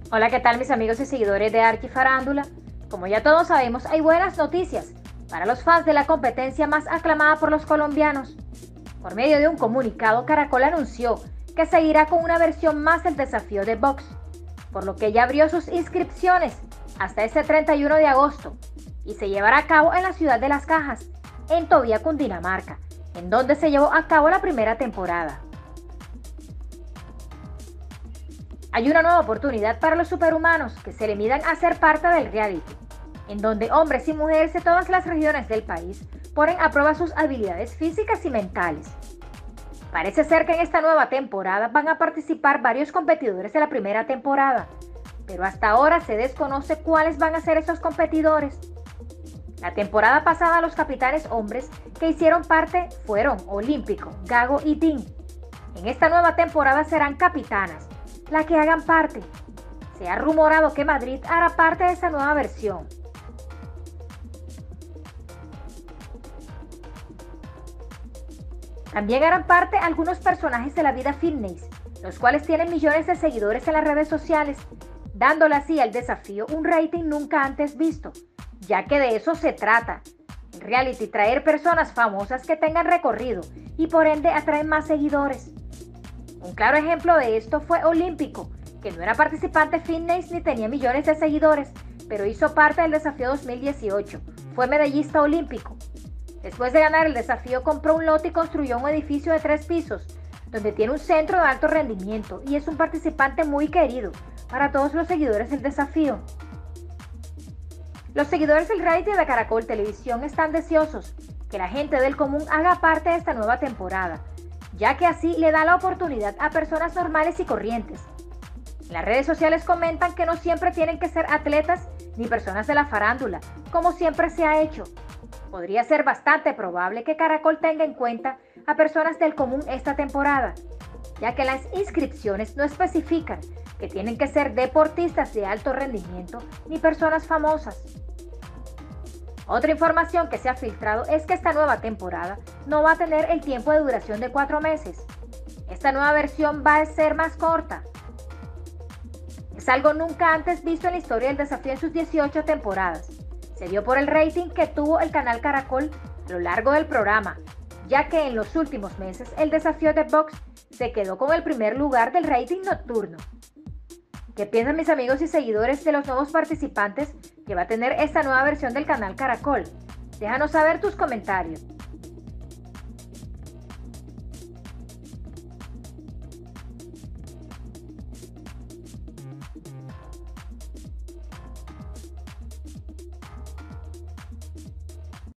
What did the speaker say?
Hola, ¿qué tal mis amigos y seguidores de Arquifarándula? Como ya todos sabemos, hay buenas noticias para los fans de la competencia más aclamada por los colombianos. Por medio de un comunicado, Caracol anunció que seguirá con una versión más del desafío de box, por lo que ya abrió sus inscripciones hasta este 31 de agosto y se llevará a cabo en la ciudad de Las Cajas, en Tobía, Cundinamarca, en donde se llevó a cabo la primera temporada. Hay una nueva oportunidad para los superhumanos que se le midan a ser parte del reality, en donde hombres y mujeres de todas las regiones del país ponen a prueba sus habilidades físicas y mentales. Parece ser que en esta nueva temporada van a participar varios competidores de la primera temporada, pero hasta ahora se desconoce cuáles van a ser esos competidores. La temporada pasada los capitanes hombres que hicieron parte fueron Olímpico, Gago y Tim. En esta nueva temporada serán capitanas la que hagan parte. Se ha rumorado que Madrid hará parte de esta nueva versión. También harán parte algunos personajes de la vida fitness, los cuales tienen millones de seguidores en las redes sociales, dándole así al desafío un rating nunca antes visto, ya que de eso se trata. El reality traer personas famosas que tengan recorrido y por ende atraen más seguidores. Un claro ejemplo de esto fue Olímpico, que no era participante fitness ni tenía millones de seguidores, pero hizo parte del desafío 2018. Fue medallista olímpico. Después de ganar el desafío, compró un lote y construyó un edificio de 3 pisos, donde tiene un centro de alto rendimiento y es un participante muy querido para todos los seguidores del desafío. Los seguidores del reality de Caracol Televisión están deseosos que la gente del común haga parte de esta nueva temporada, ya que así le da la oportunidad a personas normales y corrientes. En las redes sociales comentan que no siempre tienen que ser atletas ni personas de la farándula, como siempre se ha hecho. Podría ser bastante probable que Caracol tenga en cuenta a personas del común esta temporada, ya que las inscripciones no especifican que tienen que ser deportistas de alto rendimiento ni personas famosas. Otra información que se ha filtrado es que esta nueva temporada no va a tener el tiempo de duración de 4 meses. Esta nueva versión va a ser más corta. Es algo nunca antes visto en la historia del desafío en sus 18 temporadas. Se dio por el rating que tuvo el canal Caracol a lo largo del programa, ya que en los últimos meses el desafío de box se quedó con el primer lugar del rating nocturno. ¿Qué piensan mis amigos y seguidores de los nuevos participantes que va a tener esta nueva versión del canal Caracol? Déjanos saber tus comentarios.